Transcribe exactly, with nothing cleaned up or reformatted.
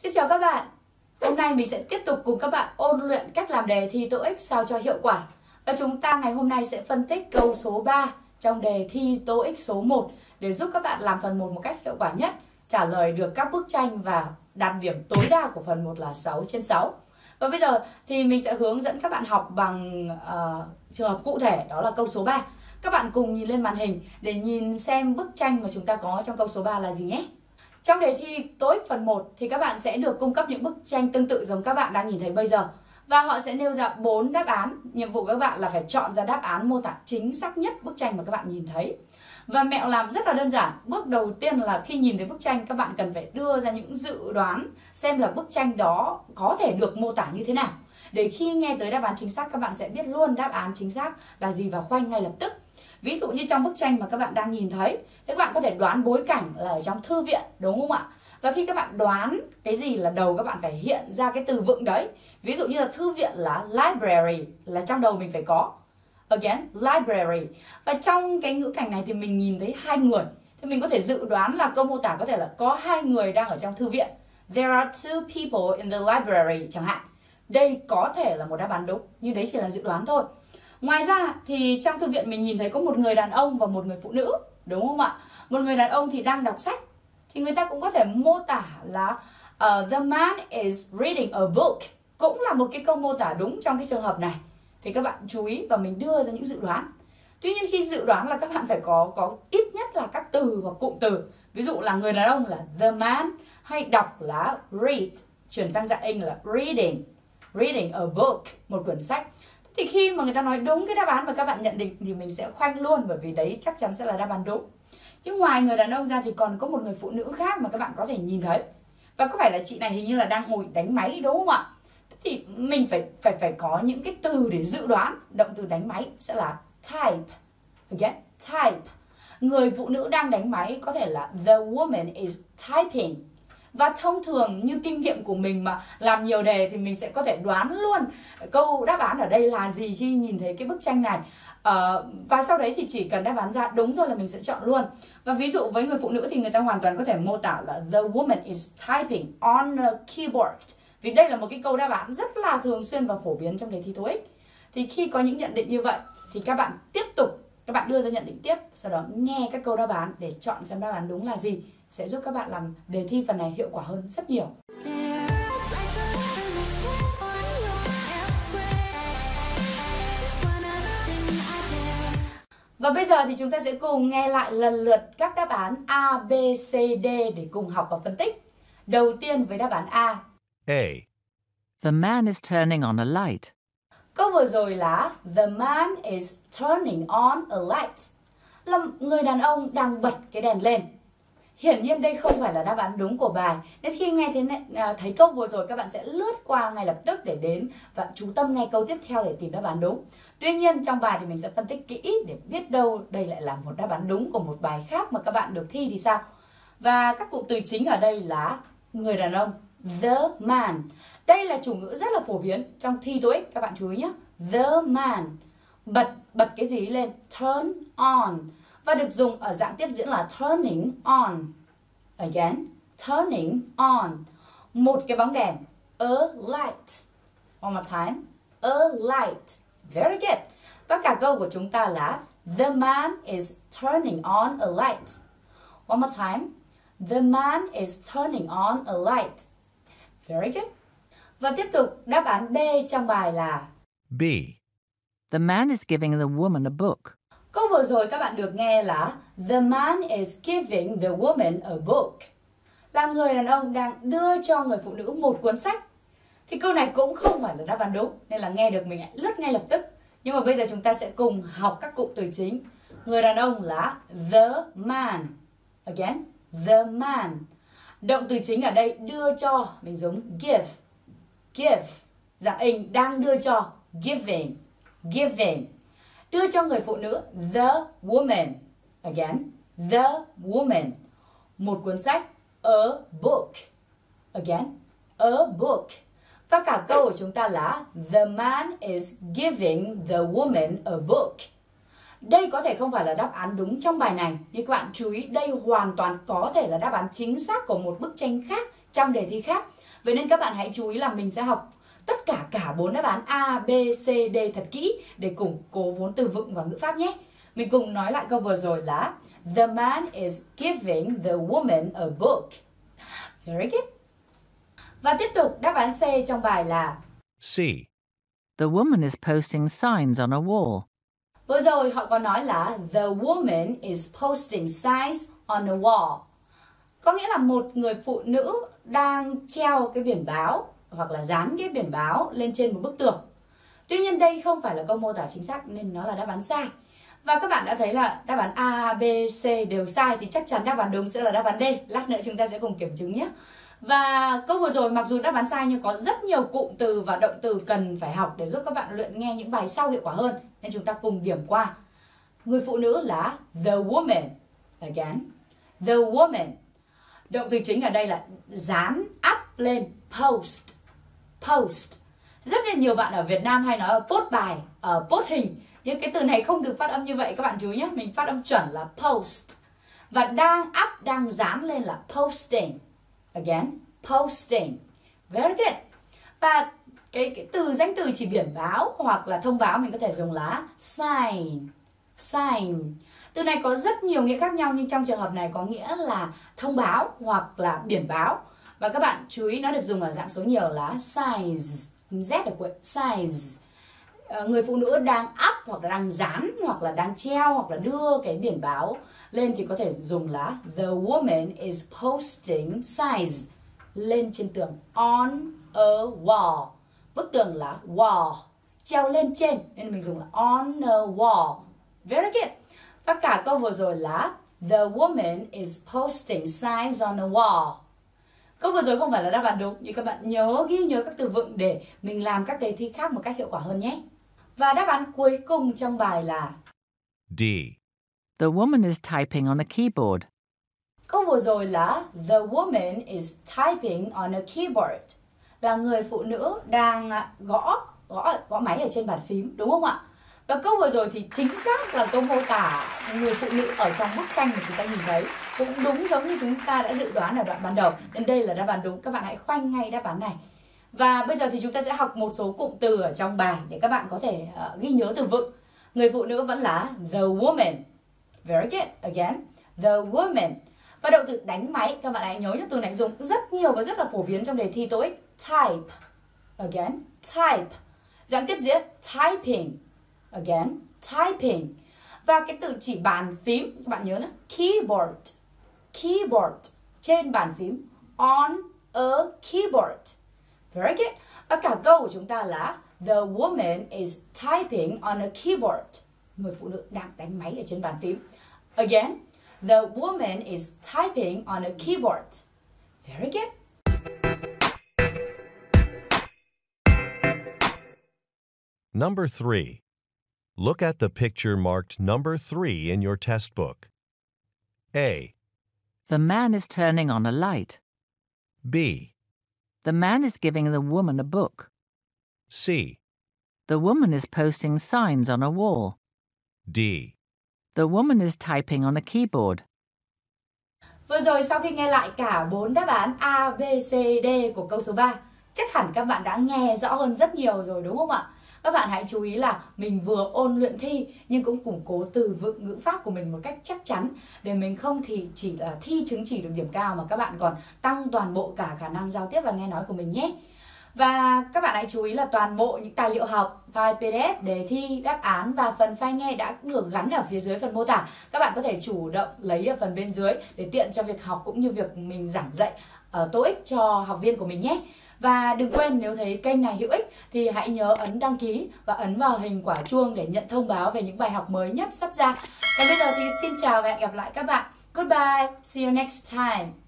Xin chào các bạn. Hôm nay mình sẽ tiếp tục cùng các bạn ôn luyện cách làm đề thi TOEIC sao cho hiệu quả. Và chúng ta ngày hôm nay sẽ phân tích câu số ba trong đề thi TOEIC số một để giúp các bạn làm phần một một cách hiệu quả nhất, trả lời được các bức tranh và đạt điểm tối đa của phần một là sáu trên sáu. Và bây giờ thì mình sẽ hướng dẫn các bạn học bằng uh, trường hợp cụ thể, đó là câu số ba. Các bạn cùng nhìn lên màn hình để nhìn xem bức tranh mà chúng ta có trong câu số ba là gì nhé. Trong đề thi TOEIC phần một thì các bạn sẽ được cung cấp những bức tranh tương tự giống các bạn đang nhìn thấy bây giờ. Và họ sẽ nêu ra bốn đáp án. Nhiệm vụ các bạn là phải chọn ra đáp án mô tả chính xác nhất bức tranh mà các bạn nhìn thấy. Và mẹo làm rất là đơn giản. Bước đầu tiên là khi nhìn thấy bức tranh, các bạn cần phải đưa ra những dự đoán xem là bức tranh đó có thể được mô tả như thế nào. Để khi nghe tới đáp án chính xác, các bạn sẽ biết luôn đáp án chính xác là gì và khoanh ngay lập tức. Ví dụ như trong bức tranh mà các bạn đang nhìn thấy, các bạn có thể đoán bối cảnh là ở trong thư viện, đúng không ạ? Và khi các bạn đoán cái gì là đầu, các bạn phải hiện ra cái từ vựng đấy. Ví dụ như là thư viện là library, là trong đầu mình phải có. Again, library. Và trong cái ngữ cảnh này thì mình nhìn thấy hai người. Thì mình có thể dự đoán là câu mô tả có thể là có hai người đang ở trong thư viện. There are two people in the library chẳng hạn. Đây có thể là một đáp án đúng, nhưng đấy chỉ là dự đoán thôi. Ngoài ra thì trong thư viện mình nhìn thấy có một người đàn ông và một người phụ nữ, đúng không ạ? Một người đàn ông thì đang đọc sách, thì người ta cũng có thể mô tả là uh, the man is reading a book, cũng là một cái câu mô tả đúng trong cái trường hợp này. Thì các bạn chú ý và mình đưa ra những dự đoán. Tuy nhiên khi dự đoán là các bạn phải có có ít nhất là các từ và cụm từ. Ví dụ là người đàn ông là the man, hay đọc là read, chuyển sang dạng Anh là reading, reading a book, một quyển sách. Thì khi mà người ta nói đúng cái đáp án mà các bạn nhận định thì mình sẽ khoanh luôn, bởi vì đấy chắc chắn sẽ là đáp án đúng. Chứ ngoài người đàn ông ra thì còn có một người phụ nữ khác mà các bạn có thể nhìn thấy. Và có phải là chị này hình như là đang ngồi đánh máy, đúng không ạ? Thì mình phải phải phải có những cái từ để dự đoán. Động từ đánh máy sẽ là type. Again, type. Người phụ nữ đang đánh máy có thể là the woman is typing. Và thông thường như kinh nghiệm của mình mà làm nhiều đề thì mình sẽ có thể đoán luôn câu đáp án ở đây là gì khi nhìn thấy cái bức tranh này. Uh, và sau đấy thì chỉ cần đáp án ra đúng thôi là mình sẽ chọn luôn. Và ví dụ với người phụ nữ thì người ta hoàn toàn có thể mô tả là the woman is typing on a keyboard. Vì đây là một cái câu đáp án rất là thường xuyên và phổ biến trong đề thi TOEIC. Thì khi có những nhận định như vậy thì các bạn tiếp tục, các bạn đưa ra nhận định tiếp, sau đó nghe các câu đáp án để chọn xem đáp án đúng là gì, sẽ giúp các bạn làm đề thi phần này hiệu quả hơn rất nhiều. Và bây giờ thì chúng ta sẽ cùng nghe lại lần lượt các đáp án A, B, C, D để cùng học và phân tích. Đầu tiên với đáp án A. A. The man is turning on a light. Câu vừa rồi là the man is turning on a light, là người đàn ông đang bật cái đèn lên. Hiển nhiên đây không phải là đáp án đúng của bài, nên khi nghe thấy, thấy câu vừa rồi các bạn sẽ lướt qua ngay lập tức để đến và chú tâm nghe câu tiếp theo để tìm đáp án đúng. Tuy nhiên trong bài thì mình sẽ phân tích kỹ để biết đâu đây lại là một đáp án đúng của một bài khác mà các bạn được thi thì sao. Và các cụm từ chính ở đây là người đàn ông, the man. Đây là chủ ngữ rất là phổ biến trong thi TOEIC, các bạn chú ý nhé. The man. Bật, bật cái gì lên? Turn on. Và được dùng ở dạng tiếp diễn là turning on. Again, turning on. Một cái bóng đèn. A light. One more time. A light. Very good. Và cả câu của chúng ta là the man is turning on a light. One more time. The man is turning on a light. Very good. Và tiếp tục đáp án B trong bài là B. The man is giving the woman a book. Câu vừa rồi các bạn được nghe là the man is giving the woman a book, là người đàn ông đang đưa cho người phụ nữ một cuốn sách. Thì câu này cũng không phải là đáp án đúng, nên là nghe được mình lại lướt ngay lập tức. Nhưng mà bây giờ chúng ta sẽ cùng học các cụm từ chính. Người đàn ông là the man. Again, the man. Động từ chính ở đây đưa cho, mình dùng give. Give. Dạng Anh đang đưa cho, giving. Giving. Đưa cho người phụ nữ, the woman. Again, the woman. Một cuốn sách, a book. Again, a book. Và cả câu của chúng ta là the man is giving the woman a book. Đây có thể không phải là đáp án đúng trong bài này, nhưng các bạn chú ý đây hoàn toàn có thể là đáp án chính xác của một bức tranh khác trong đề thi khác. Vậy nên các bạn hãy chú ý là mình sẽ học tất cả cả bốn đáp án A, B, C, D thật kỹ để củng cố vốn từ vựng và ngữ pháp nhé. Mình cùng nói lại câu vừa rồi là The man is giving the woman a book. Very good. Và tiếp tục đáp án C trong bài là C. The woman is posting signs on a wall. Vừa rồi họ có nói là the woman is posting signs on a wall. Có nghĩa là một người phụ nữ đang treo cái biển báo hoặc là dán cái biển báo lên trên một bức tường. Tuy nhiên đây không phải là câu mô tả chính xác nên nó là đáp án sai. Và các bạn đã thấy là đáp án A, B, C đều sai thì chắc chắn đáp án đúng sẽ là đáp án D. Lát nữa chúng ta sẽ cùng kiểm chứng nhé. Và câu vừa rồi mặc dù đáp án sai nhưng có rất nhiều cụm từ và động từ cần phải học để giúp các bạn luyện nghe những bài sau hiệu quả hơn. Nên chúng ta cùng điểm qua. Người phụ nữ là the woman. Again, the woman. Động từ chính ở đây là dán, up lên, post. Post. Rất là nhiều bạn ở Việt Nam hay nói ở post bài, ở post hình. Nhưng cái từ này không được phát âm như vậy các bạn chú ý nhé. Mình phát âm chuẩn là post. Và đang up, đang dán lên là posting. Again, posting. Very good. Và cái, cái từ danh từ chỉ biển báo hoặc là thông báo mình có thể dùng là sign. Sign. Từ này có rất nhiều nghĩa khác nhau nhưng trong trường hợp này có nghĩa là thông báo hoặc là biển báo. Và các bạn chú ý nó được dùng ở dạng số nhiều là size. Z ở cuối. Size. Người phụ nữ đang up hoặc là đang dán hoặc là đang treo hoặc là đưa cái biển báo lên thì có thể dùng là the woman is posting signs lên trên tường. On a wall. Bức tường là wall. Treo lên trên nên mình dùng là on a wall. Very good. Và cả câu vừa rồi là the woman is posting signs on a wall. Câu vừa rồi không phải là đáp án đúng nhưng các bạn nhớ ghi nhớ các từ vựng để mình làm các đề thi khác một cách hiệu quả hơn nhé. Và đáp án cuối cùng trong bài là D. The woman is typing on a keyboard. câu vừa rồi là the woman is typing on a keyboard. Là người phụ nữ đang gõ gõ gõ máy ở trên bàn phím, đúng không ạ? Và câu vừa rồi thì chính xác là câu mô tả người phụ nữ ở trong bức tranh mà chúng ta nhìn thấy. Cũng đúng giống như chúng ta đã dự đoán ở đoạn ban đầu. Nên đây là đáp án đúng. Các bạn hãy khoanh ngay đáp án này. Và bây giờ thì chúng ta sẽ học một số cụm từ ở trong bài để các bạn có thể uh, ghi nhớ từ vựng. Người phụ nữ vẫn là the woman. Very good. Again, the woman. Và động từ đánh máy, các bạn hãy nhớ những từ này dùng rất nhiều và rất là phổ biến trong đề thi TOEIC. Type. Again, type. Dạng tiếp diễn, typing. Again, typing. Và cái từ chỉ bàn phím, các bạn nhớ nhé. Keyboard. Keyboard. Trên bàn phím. On a keyboard. Very good. Và cả câu của chúng ta là the woman is typing on a keyboard. Người phụ nữ đang đánh máy ở trên bàn phím. Again, the woman is typing on a keyboard. Very good. Number three. Look at the picture marked number three in your test book. A. The man is turning on a light. B. The man is giving the woman a book. C. The woman is posting signs on a wall. D. The woman is typing on a keyboard. Vừa rồi sau khi nghe lại cả bốn đáp án A, B, C, D của câu số ba, chắc hẳn các bạn đã nghe rõ hơn rất nhiều rồi đúng không ạ? Các bạn hãy chú ý là mình vừa ôn luyện thi nhưng cũng củng cố từ vựng ngữ pháp của mình một cách chắc chắn để mình không thì chỉ là thi chứng chỉ được điểm cao mà các bạn còn tăng toàn bộ cả khả năng giao tiếp và nghe nói của mình nhé. Và các bạn hãy chú ý là toàn bộ những tài liệu học, file pê đê ép, đề thi, đáp án và phần file nghe đã được gắn ở phía dưới phần mô tả. Các bạn có thể chủ động lấy ở phần bên dưới để tiện cho việc học cũng như việc mình giảng dạy ở TOEIC cho học viên của mình nhé. Và đừng quên nếu thấy kênh này hữu ích thì hãy nhớ ấn đăng ký và ấn vào hình quả chuông để nhận thông báo về những bài học mới nhất sắp ra. Còn bây giờ thì xin chào và hẹn gặp lại các bạn. Goodbye, see you next time.